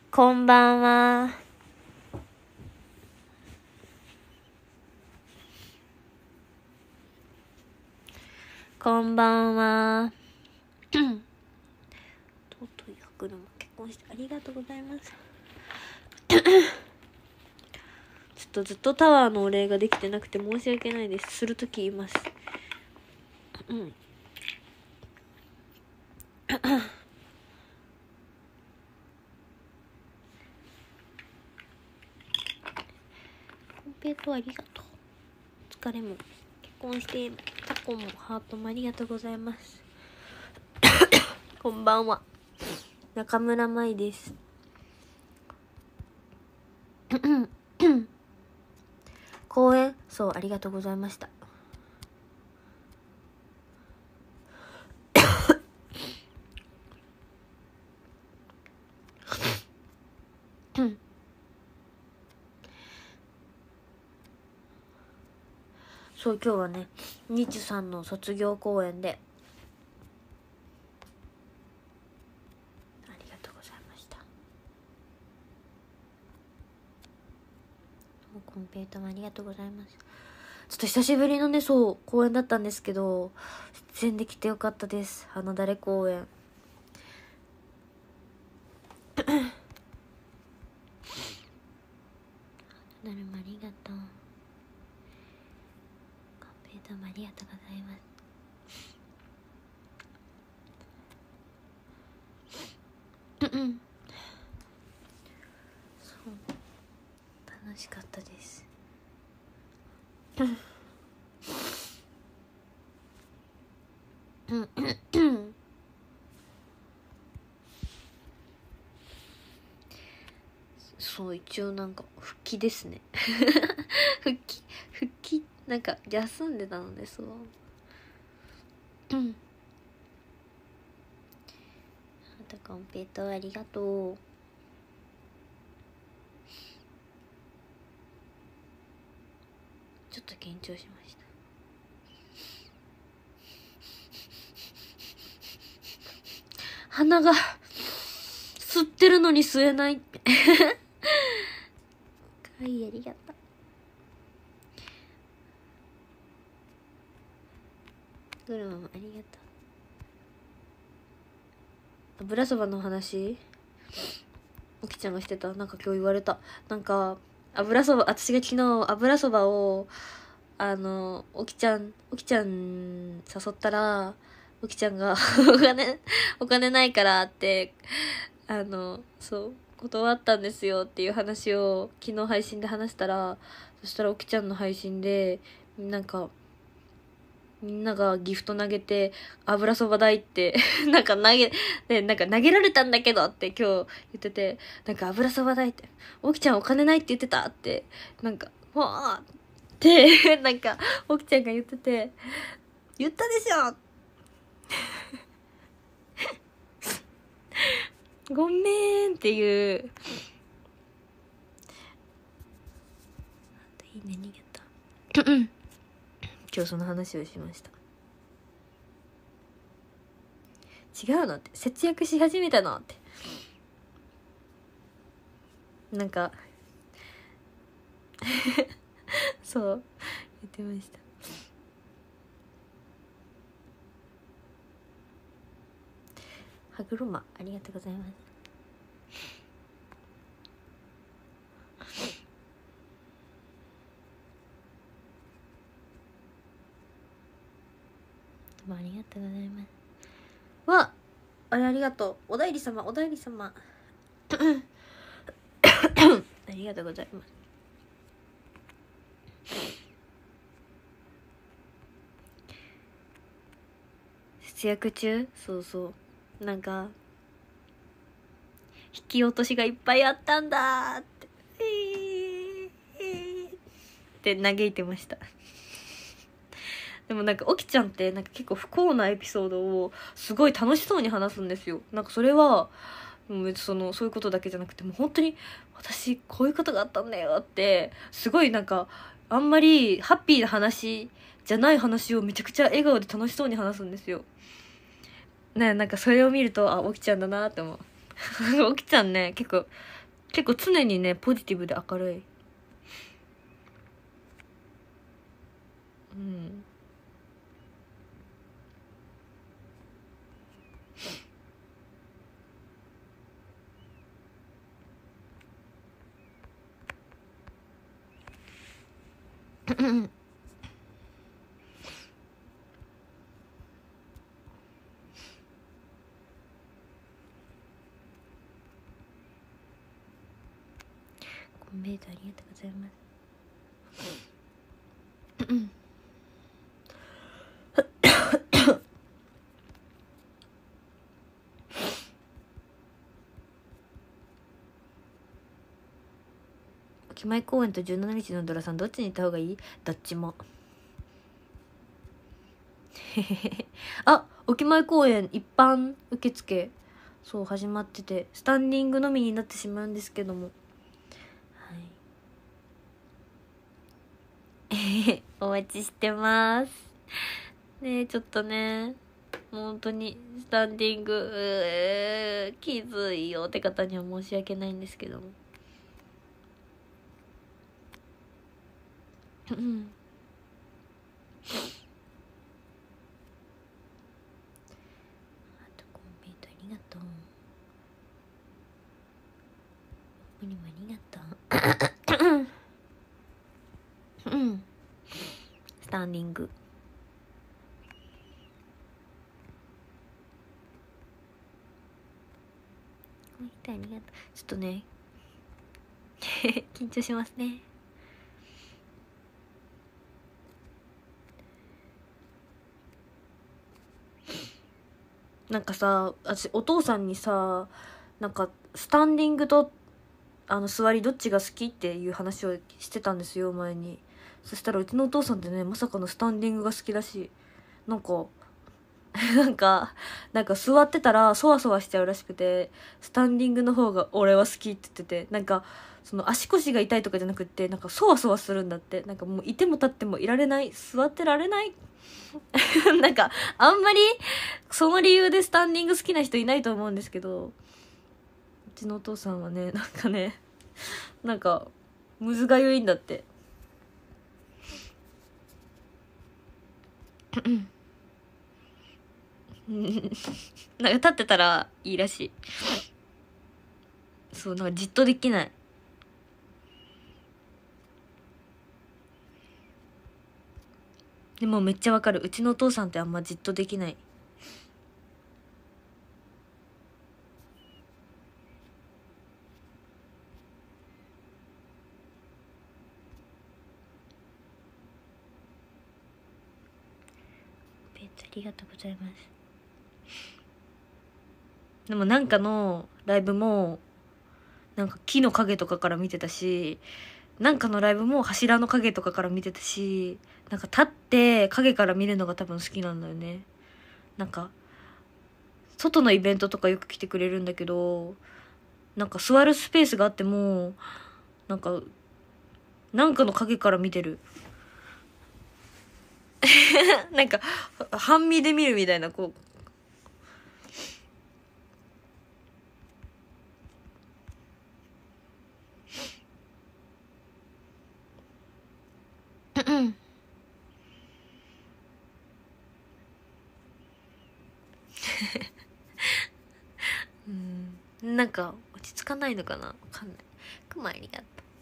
こんばんは。こんばんは。とうとい100度も結婚してありがとうございます。ちょっとずっとタワーのお礼ができてなくて申し訳ないです。するとき言います。コンペイトありがとう。お疲れも結婚してタコもハートもありがとうございます。こんばんは。中村舞です。公演そうありがとうございました。そう今日はね日さんの卒業公演でありがとうございました。コンペイトもありがとうございます。ちょっと久しぶりのねそう公演だったんですけど出演できてよかったです。花だれ公演なるもありがとう。コンペイトもありがとうございます。そう楽しかったですそう一応なんか復帰ですね復帰なんか休んでたのでそうあとコンペイトありがとう。ちょっと緊張しました。鼻が吸ってるのに吸えないはいありがとう。グルマもありがとう。油そばの話おきちゃんがしてた。なんか今日言われた。なんか油そば私が昨日油そばをおきちゃん誘ったらおきちゃんがお金ないからってそう断ったんですよっていう話を昨日配信で話したら、そしたらおきちゃんの配信でなんかみんながギフト投げて油そば代ってなんか投げられたんだけどって今日言ってて、なんか油そば代っておきちゃんお金ないって言ってたってなんかわーってなんかおきちゃんが言ってて、言ったでしょごめんっていういいね逃げた今日その話をしました。違うのって節約し始めたのってなんかそう言ってました。歯車ありがとうございます。どうもありがとうございます。わあれありがとう。おだいり様ありがとうございます。節約中そうなんか引き落としがいっぱいあったんだってって嘆いてましたでもなんかおきちゃんってなんか結構不幸なエピソードをすごい楽しそうに話すんですよ。なんかそれはもうそういうことだけじゃなくてもう本当に私こういうことがあったんだよってすごいなんかあんまりハッピーな話じゃない話をめちゃくちゃ笑顔で楽しそうに話すんですよ。なんかそれを見るとおきちゃんだなって思うおきちゃんね結構結構常にねポジティブで明るい。うん。コメントありがとうございます。駅前公園と17日のドラさんどっちに行った方がいい？どっちも。あ、沖前公園一般受付そう始まってて、スタンディングのみになってしまうんですけども、はい、お待ちしてますね。ちょっとね本当にスタンディングきついよって方には申し訳ないんですけどもあとコンペイトありがとう。ありがとうスタンディングありがとう。ちょっとね緊張しますね。なんかさ、私お父さんにさ、なんかスタンディングと座りどっちが好きっていう話をしてたんですよ前に。そしたらうちのお父さんってねまさかのスタンディングが好きだし、なんかなんか座ってたらそわそわしちゃうらしくて、スタンディングの方が俺は好きって言ってて、なんかその足腰が痛いとかじゃなくって、なんかそわそわするんだって。なんかもういても立ってもいられない、座ってられないなんかあんまりその理由でスタンディング好きな人いないと思うんですけど、うちのお父さんはねなんかむずがゆいんだってなんか立ってたらいいらしい。そう、なんかじっとできない。でもめっちゃわかる。うちのお父さんってあんまじっとできない。ありがとうございます。でもなんかのライブもなんか木の影とかから見てたし、なんかのライブも柱の影とかから見てたし、なんか立って影から見るのが多分好きなんだよね。なんか外のイベントとかよく来てくれるんだけど、なんか座るスペースがあってもなんかの影から見てるなんか半身で見るみたいな、こうなんか落ち着かないのかな、わかんない。くまありがと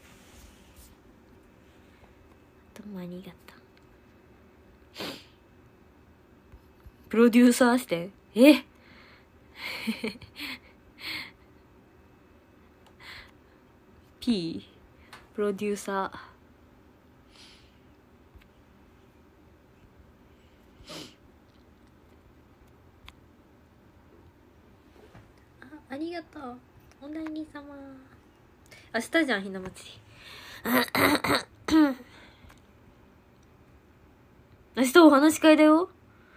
う。どうもありがとう。プロデューサーしてP プロデューサー。ありがとうおだいり様。明日じゃんひな祭り明日お話し会だよ。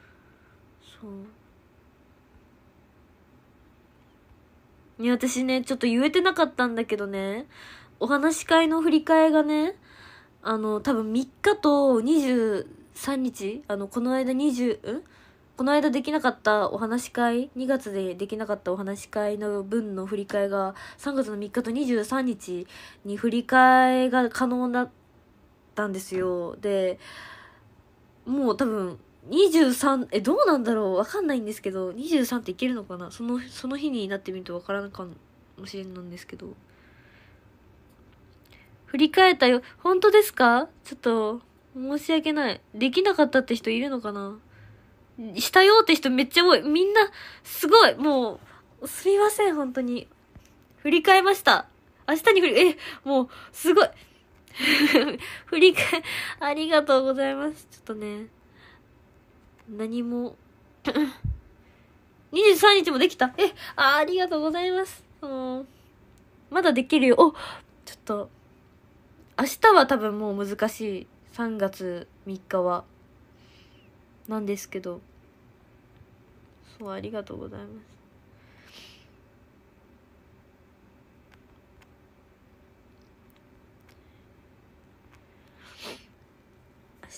そういや私ねちょっと言えてなかったんだけどね、お話し会の振り替えがね多分3日と23日この間20 この間できなかったお話し会、2月でできなかったお話し会の分の振り替えが3月の3日と23日に振り替えが可能だったんですよ。で、もう多分23、どうなんだろう、わかんないんですけど、23っていけるのかな、その日になってみるとわからんかもしれんなんですけど。振り替えたよ。本当ですか？ちょっと、申し訳ない。できなかったって人いるのかな？したよって人めっちゃ多い。みんな、すごい。もう、すみません、本当に。振り替えました。明日にもう、すごい。振り替え、ありがとうございます。ちょっとね、何も、23日もできた。ありがとうございます。まだできるよ。ちょっと、明日は多分もう難しい。3月3日は。なんですけど。そう、ありがとうございます。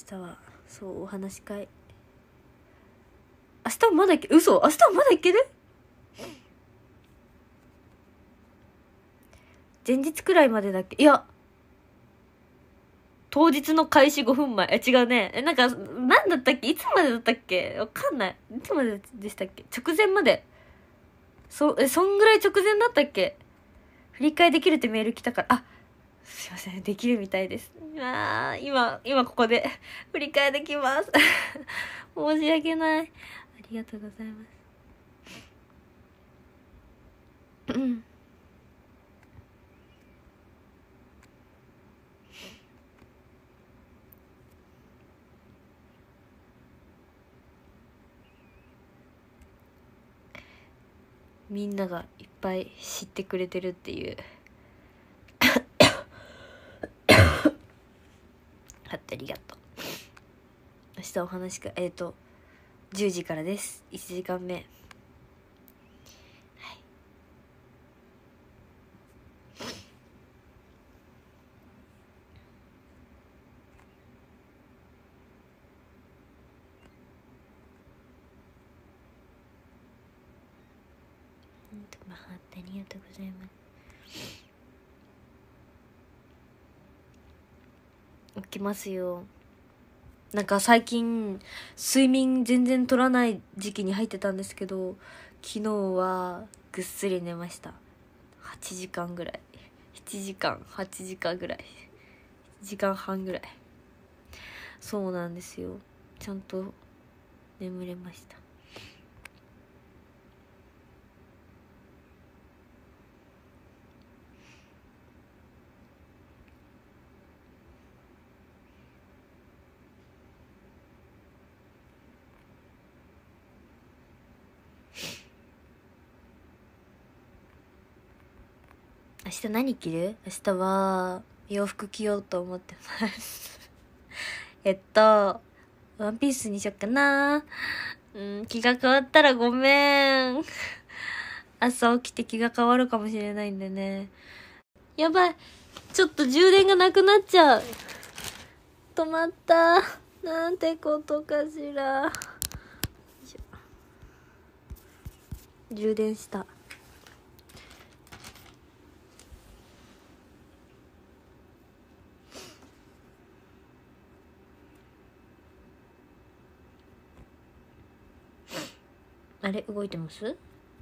明日は、そう、お話し会。明日もまだいけ、嘘？明日もまだいける？前日くらいまでだっけ？いや、当日の開始5分前。違うね。なんか、なんだったっけ？いつまでだったっけ？わかんない。いつまででしたっけ？直前まで。そんぐらい直前だったっけ？振り替えできるってメール来たから。すいません。できるみたいです。今ここで振り替えできます。申し訳ない。ありがとうございます。みんながいっぱい知ってくれてるっていう。ありがとう。明日お話か、10時からです。1時間目。はい。ありがとうございます。起きますよ。なんか最近睡眠全然取らない時期に入ってたんですけど、昨日はぐっすり寝ました。8時間ぐらい。7時間、8時間ぐらい。1時間半ぐらい。そうなんですよ。ちゃんと眠れました。明日何着る？明日は洋服着ようと思ってますワンピースにしよっかな。気が変わったらごめん。朝起きて気が変わるかもしれないんでね。やばい。ちょっと充電がなくなっちゃう。止まった。なんてことかしら。充電した。あれ動いてます？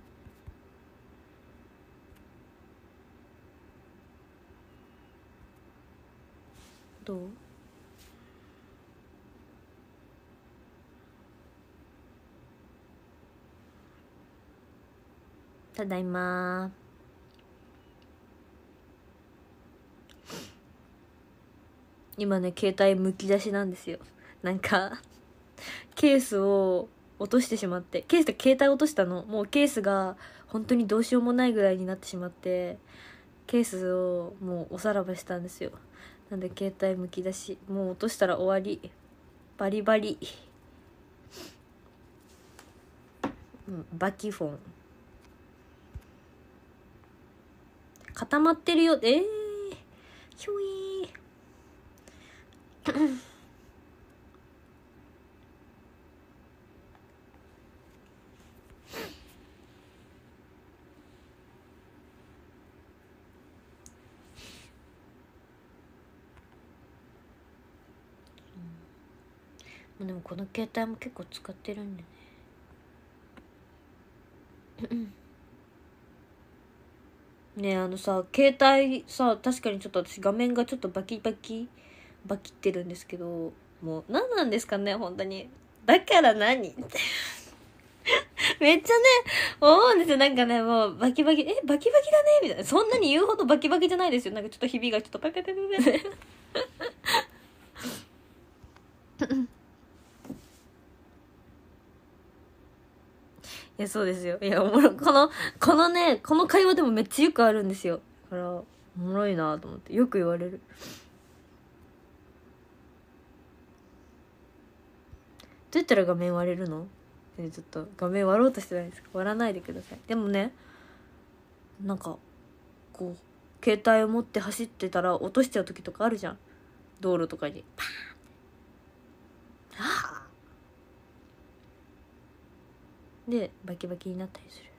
どう？ただいま。今ね、携帯むき出しなんですよ。なんかケースを落としてしまって、ケースで携帯落としたの。もうケースが本当にどうしようもないぐらいになってしまって、ケースをもうおさらばしたんですよ。なんで携帯むき出し。もう落としたら終わり。バリバリ。バキフォン。固まってるよ。ひょいー。 でもこの携帯も結構使ってるんでねねえさ携帯さ確かにちょっと私画面がちょっとバキってるんですけど、もう何なんですかね本当に。だから何めっちゃね思うんですよ。なんかねもうバキバキバキだねみたいな。そんなに言うほどバキバキじゃないですよ。なんかちょっとひびがちょっとペペペペペペいやそうですよ。いやおもろこのねこの会話でもめっちゃよくあるんですよ。だからおもろいなと思ってよく言われる。どうやったら画面割れるの？ちょっと画面割ろうとしてないですか？割らないでください。でもねなんかこう携帯を持って走ってたら落としちゃう時とかあるじゃん。道路とかにパーンってあーでバキバキになったりする。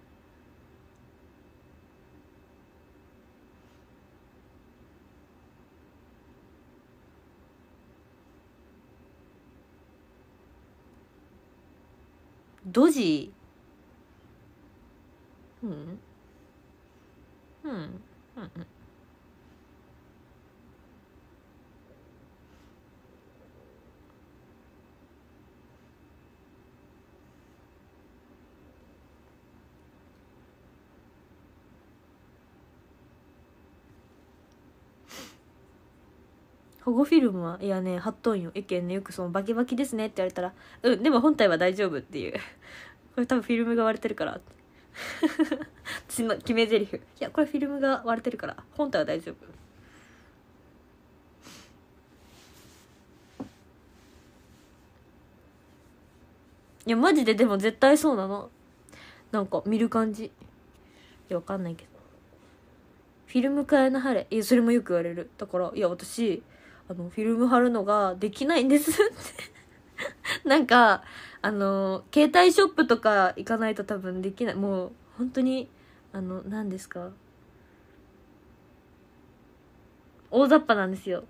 ドジうんうんうんうん保護フィルムはいやね貼っとんよ。えけんねよくそのバキバキですねって言われたらうんでも本体は大丈夫っていうこれ多分フィルムが割れてるから私の決め台詞。いやこれフィルムが割れてるから本体は大丈夫。いやマジででも絶対そうなの。なんか見る感じ。いやわかんないけどフィルム替えなはれ。いやそれもよく言われる。だからいや私フィルム貼るのができないんですってなんか携帯ショップとか行かないと多分できない。もう本当に何ですか大雑把なんですよ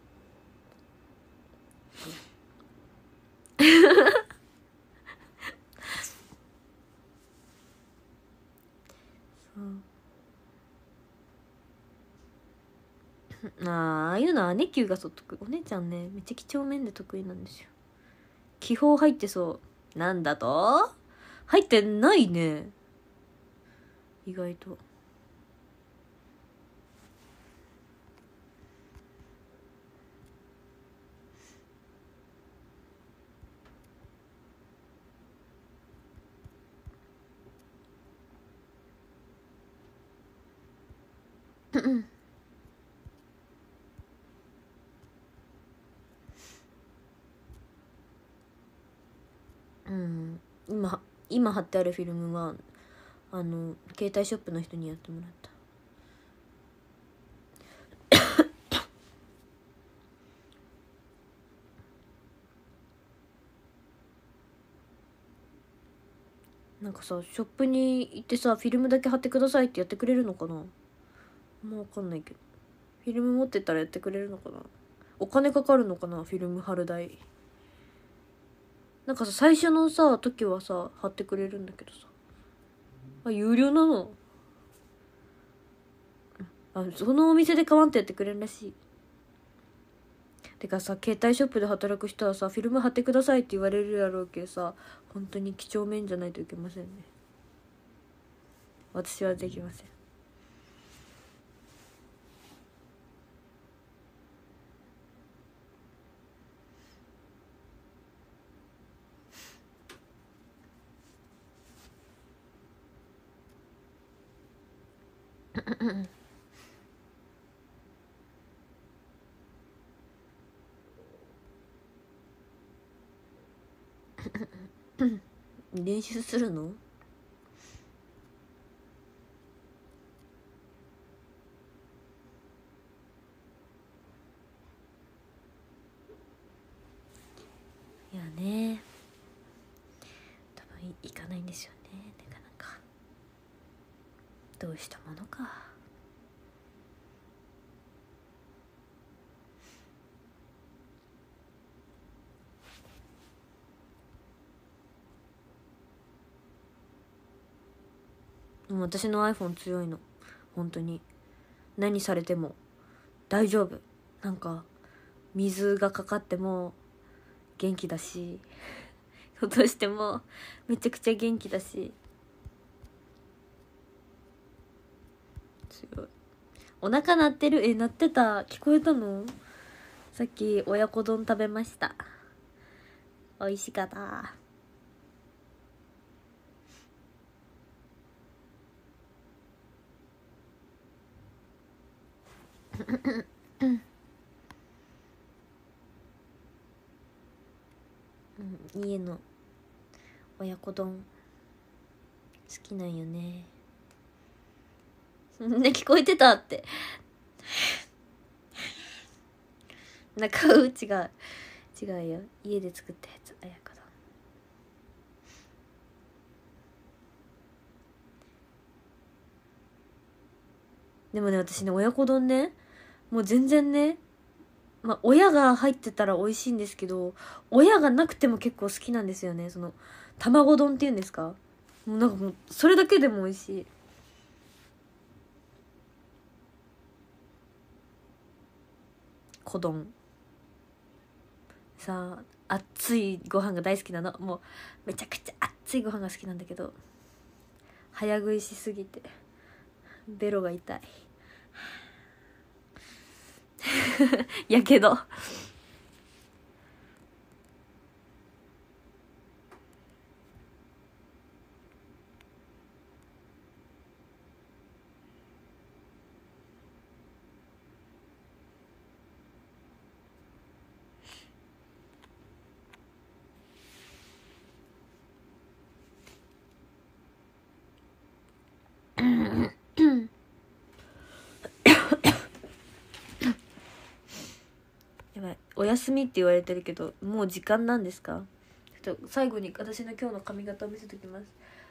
ああいうのは姉級がそっとく。お姉ちゃんねめっちゃ几帳面で得意なんですよ。気泡入ってそう。なんだと入ってないね意外と。うん今貼ってあるフィルムは携帯ショップの人にやってもらった。なんかさショップに行ってさフィルムだけ貼ってくださいってやってくれるのかな。もう分かんないけどフィルム持ってったらやってくれるのかな。お金かかるのかなフィルム貼る代。なんかさ最初のさ時はさ貼ってくれるんだけどさ有料なの。そのお店で買わんとやってくれるらしい。てかさ携帯ショップで働く人はさフィルム貼ってくださいって言われるやろうけどさ本当に几帳面じゃないといけませんね。私はできません。練習するの？いやね多分行かないんですよねなかなか。どうしたものか。 も私の iPhone 強いの。本当に何されても大丈夫。なんか水がかかっても元気だし落としてもめちゃくちゃ元気だし強い。お腹鳴ってる？鳴ってた。聞こえたの？さっき親子丼食べました。美味しかった。うん、家の親子丼好きなんよね。ね、聞こえてたって中う違う違うよ。家で作ったやつ親子丼。でもね、私ね、親子丼ね、もう全然ね、まあ親が入ってたら美味しいんですけど、親がなくても結構好きなんですよね。その卵丼っていうんですか、もうなんかもうそれだけでも美味しい。子丼さあ、熱いご飯が大好きなの。もうめちゃくちゃ熱いご飯が好きなんだけど、早食いしすぎてベロが痛いやけどやばい、お休みって言われてるけどもう時間なんですか？ちょっと最後に私の今日の髪型を見せておきます。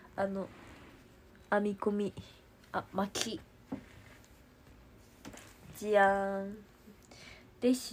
編み込み、巻きじゃーんでした。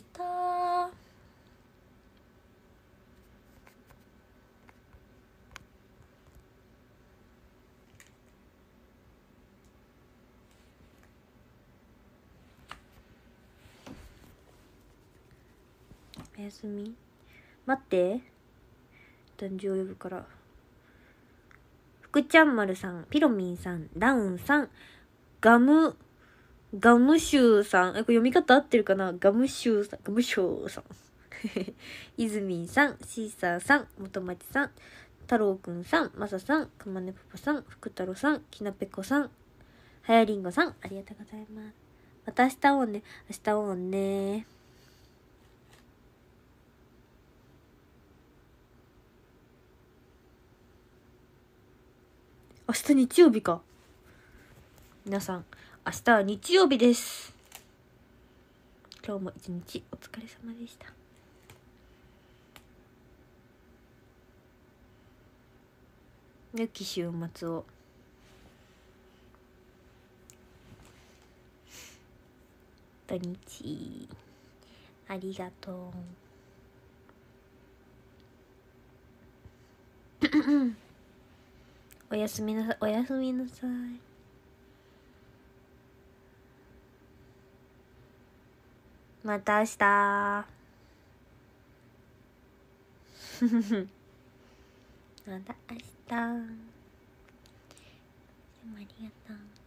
おやすみ。待って、誕生日呼ぶから。福ちゃん丸さん、ピロミンさん、ダウンさん、ガムシューさん、これ読み方合ってるかな？ガムシューさんイズミンさん、シーサーさん、元町さん、太郎くんさん、マサさん、くまねパパさん、福太郎さん、きなぺこさん、はやりんごさん、ありがとうございます。また明日会おうね。明日会おうね。明日日曜日か。皆さん、明日は日曜日です。今日も一日お疲れ様でした。良き週末を。土日ありがとうおやすみなさい。おやすみなさい。また明日また明日。ありがとう。